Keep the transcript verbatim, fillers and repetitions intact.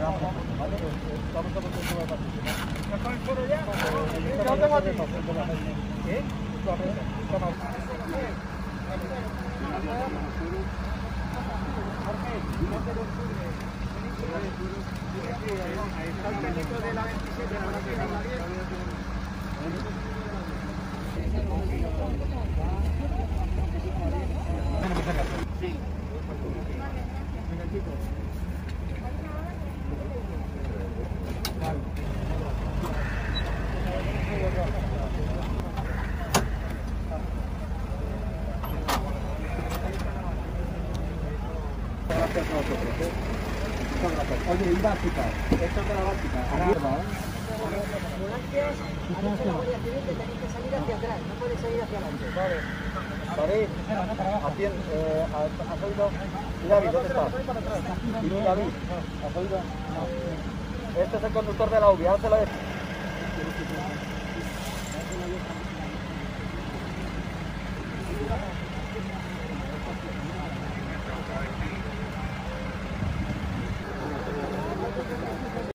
Oye, y básica, esto es de la básica, arriba, ¿eh? Ambulancias, han hecho la Guardia Civil que tenéis que salir hacia atrás, no podéis salir hacia adelante. Vale. David, atiende, eh, ¿has oído? ¿Y David, dónde está? ¿Y David? ¿Has oído? No. Este es el conductor de la U B I, ahora se lo he...